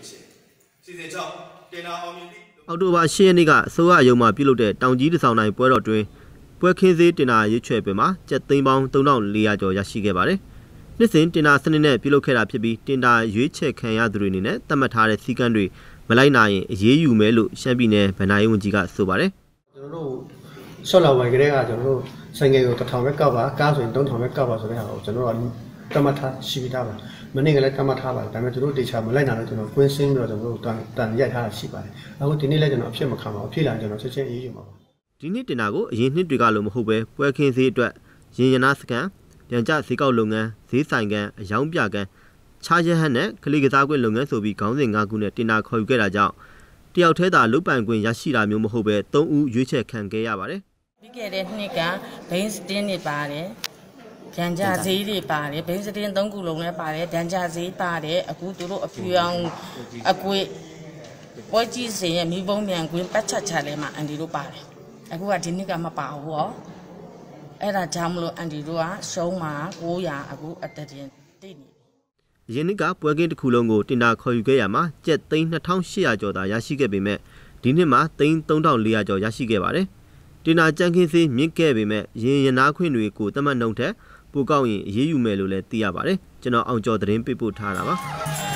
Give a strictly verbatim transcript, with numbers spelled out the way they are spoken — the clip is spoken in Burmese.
အောက်တိုဘာရှစ်ရက်နေ့ကအစိုးရရုံးမှပြုလုပ်တဲ့တောင်ကြီးတဆောင်တိုင်းပွဲတော်တွင်ပွဲခင်းစည်းတင်နာရွေးချယ်ပွဲမှာကျပ်သိန်းပေါင်းသုံးထောင်လေးရာကျော်ရရှိခဲ့ပါတယ်။နှစ်စဉ်တင်နာစနစ်နဲ့ပြုလုပ်ခဲ့တာဖြစ်ပြီးတင်နာရွေးချယ်ခံရသူတွေအနေနဲ့သတ်မှတ်ထားတဲ့စည်းကမ်းတွေမလိုက်နာရင်အရေးယူမယ်လို့ရှမ်းပြည်နယ်ဗဏ္ဍာရေးဝန်ကြီးကဆိုပါတယ်။ကျွန်တော်တို့ဆော့လာဝိုင်ကလေးကကျွန်တော်တို့ဆိုင်ငယ်ကိုတစ်ထောင်ပဲကောက်ပါကားဆိုရင်သုံးထောင်ပဲကောက်ပါဆိုတဲ့ဟာကိုကျွန်တော်တို့တမထားရှိပြီးသားပါမနေ့ကလည်းတမထားပါတယ်ဒါပေမဲ့ကျွန်တော်တို့တေချာမလိုက်နိုင်တော့ကျွန်တော်ကွင်းစင်းပြီးတော့ကျွန်တော်တို့တန်တန်ရိုက်ထားတာရှိပါတယ်အခုဒီနေ့လည်းကျွန်တော်အဖြစ်မခံပါဘူးအဖြစ်လာကျွန်တော်ချက်ချင်းအေးယူမှာပါဒီနေ့တင်တာကိုအရင်နှစ်တွေကလိုမဟုတ်ပဲပွဲခင်းစည်းအတွက်ရင်ရနာစကန်ပြန်ကျဈေးကောက်လုပ်ငန်းဈေးဆိုင်ကန်အယောင်းပြကန်ခြားရဟန်းနဲ့ကလေးကစားကွင်းလုပ်ငန်းဆိုပြီးခေါင်းစဉ်၅ခုနဲ့တင်တာခေါ်ယူခဲ့တာကြောင့်တယောက်ထဲသာလုတ်ပိုင်ခွင့်ရရှိတာမျိုးမဟုတ်ပဲသုံးဦးရွေးချယ်ခံခဲ့ရပါတယ်ပြီးခဲ့တဲ့နှစ်ကဘိန်းစတင်းတွေပါတယ်ဒန်ကြဈေးတွေပါတယ်ဘိန်းစတင်းသုံးခုလုံးလည်းပါတယ်ဒန်ကြဈေးပါတယ်အခုသူတို့အဖြူအောင်အကွေပွဲကြီးစင်ရဲ့မိဘုံမြန်ကွင်းပတ်ချက်ချလဲမှာအန်ဒီတို့ပါတယ်အခုကဒီနှစ်ကမပါဘူးဟောအဲ့ဒါကြောင့်မလို့အန်ဒီတို့ကရှုံးမှာကိုးရာအခုအတတင်တိတ်နေယင်းနှစ်ကပွဲကင်းတစ်ခုလုံးကိုတင်တာခေါ်ယူခဲ့ရမှာကျပ်သိန်းနှစ်ထောင်ရှစ်ရာကျော်သာရရှိခဲ့ပေမဲ့ဒီနှစ်မှာသိန်းသုံးထောင်လေးရာကျော်ရရှိခဲ့ပါတယ်တင်နာကြံခင်းစေးမြင့်ခဲ့ပေမဲ့ရင်ရနာခွင့်တွေကိုတမတ်နှုံထက်ပိုကောက်ရင်အရေးယူမယ်လို့လည်းသိရပါတယ်ကျွန်တော်အောင်ကျော်သတင်းပေးပို့ထားတာပါ